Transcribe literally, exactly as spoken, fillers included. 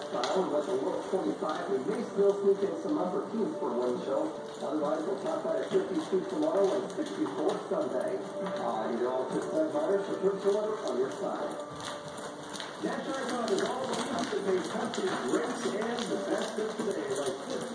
style and with a low twenty-five, we may still sneak in some upper teens for one show. Otherwise, we'll top out at fifty-two tomorrow and sixty-four Sunday. Uh, you're all six cent buyers, so put your order on your side. Jack Sharp is all the way up to the country's race and the best of today, like